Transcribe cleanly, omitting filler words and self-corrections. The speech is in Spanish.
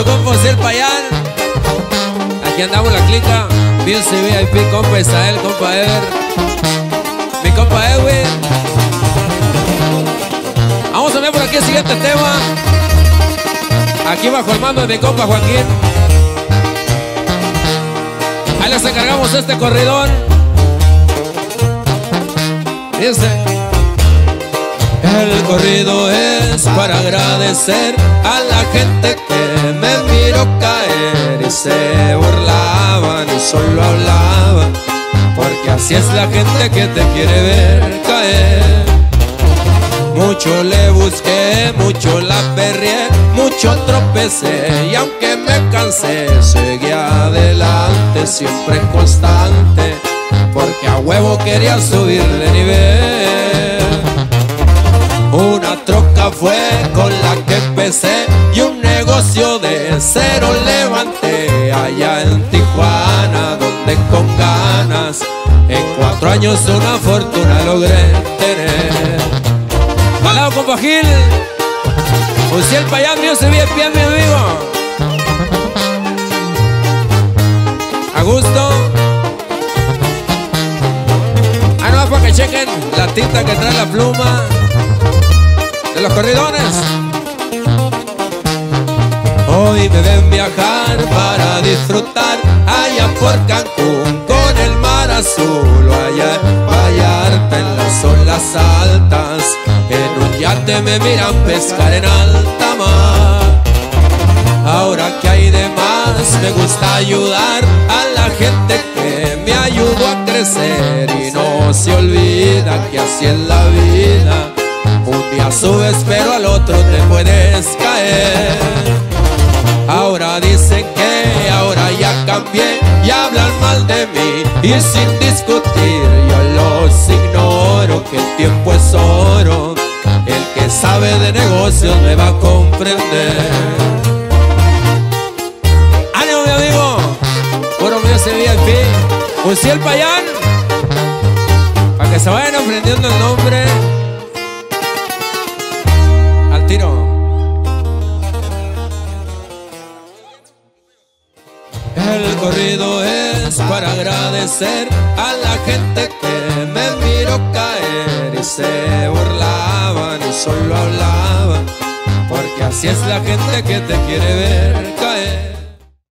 compa Osiel Payán. Aquí andamos la clica. Music VIP, compa Isael, compa Ever, mi compa Edwin. Vamos a ver por aquí el siguiente tema. Aquí bajo el mando de mi compa Joaquín. Ahí les encargamos este corridón. Dice: el corrido es para agradecer a la gente que me miró caer y se burlaban y solo hablaban, porque así es la gente que te quiere ver caer. Mucho le busqué, mucho la perreé, mucho tropecé, y aunque me cansé, seguí adelante, siempre constante, porque a huevo quería subir de nivel. Una troca fue con la que empecé y un negocio de cero levanté allá en Tijuana, donde con ganas en 4 años una fortuna logré tener. Al lado, compa Gil, Osiel Payán, mío se ve bien, mi amigo. A gusto. Ah, no, para que chequen la tinta que trae la pluma de los corridones. Hoy me ven viajar para disfrutar allá por Cancún con el mar azul, o allá en Vallarta en las olas altas. En un yate me miran pescar en alta mar. Ahora que hay de más, me gusta ayudar a la gente que me ayudó a crecer, y no se olvida que así es la vida. Un día subes pero al otro te puedes caer. Ahora dicen que ahora ya cambié y hablan mal de mí, y sin discutir yo los ignoro, que el tiempo es oro. El que sabe de negocios me va a comprender. ¡Ánimo, mi amigo! Puro mío se VIP, Osiel Payán, para que se vayan aprendiendo el nombre al tiro. El corrido es para agradecer a la gente que me miró caer y se burlaban y solo hablaban, porque así es la gente que te quiere ver caer.